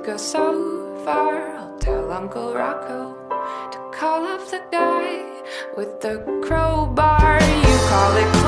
go so far. I'll tell Uncle Rocco to call up the guy with the crowbar. You call it